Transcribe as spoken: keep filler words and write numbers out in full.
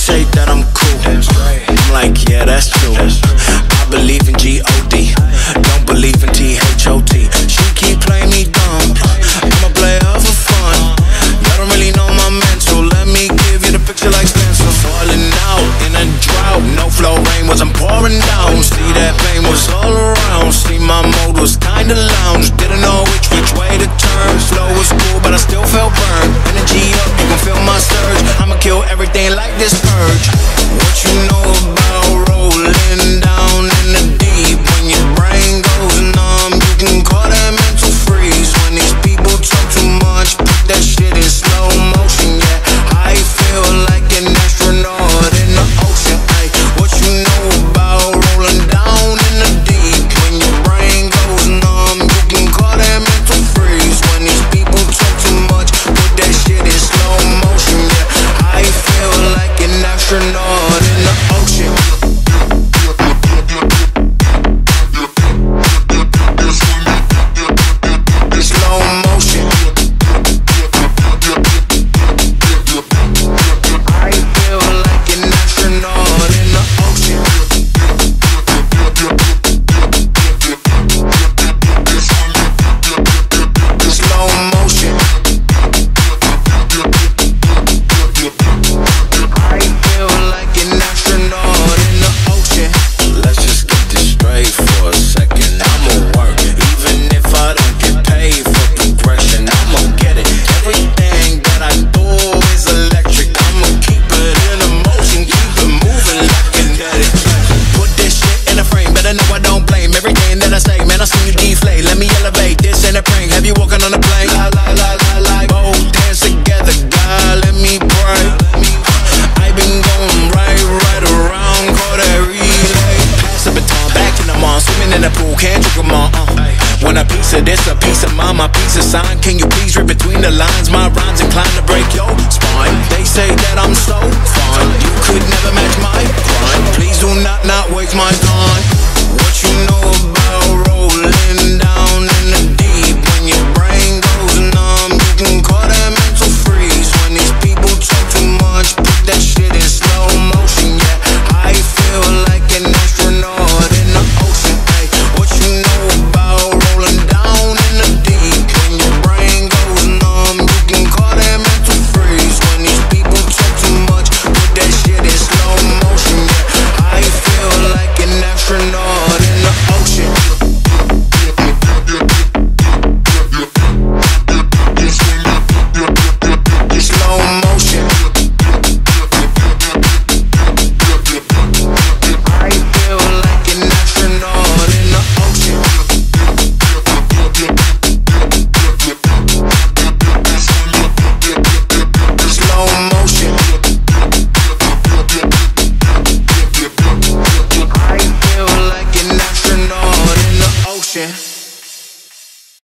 appreciate that I'm cool. I'm like, yeah, that's true. I believe in G O D, don't believe in T H O T. She keep playing me dumb, I'm a player for fun. Y'all don't really know my mental, let me give you the picture like stencil. Falling out in a drought, no flow rain wasn't pouring down. See that pain was all around, see my mode was kinda lounge. Didn't know which which way to turn. Flow was cool but I still felt burned. Energy up, you can feel my surge. I'ma kill everything like this purge. What you know about rolling down in the deep? When your brain goes numb, you can call that mental freeze. When these people talk too much, put that shit in slow motion. Yeah, I feel like an astronaut in the ocean. Ay, what you know about rolling down in the deep? When your brain goes numb, you can call that mental freeze. When these people talk too much, put that shit in slow motion. Yeah, I feel like an astronaut in the ocean. Slow motion. I feel like an astronaut in the ocean. Slow motion. I feel like an astronaut in the ocean. Let's just get this straight for a second. I'ma work, even if I don't get paid for progression. I'ma get it. Everything that I do is electric. I'ma keep it in a motion, keep it moving like kinetic. Put this shit in a frame, better know I don't blame everything that I say. Man, I seen you deflate. Let me elevate. This ain't a prank. Have you walking on a plane? La la la la la. Both hands together, God, let me pray. I've been going right, right around, call that relay. Pass the baton, back in the mall, swimming in the pool, can't drink them all. Uh. When a piece of this, a piece of mine, my piece of sign. Can you please read between the lines? My rhymes inclined to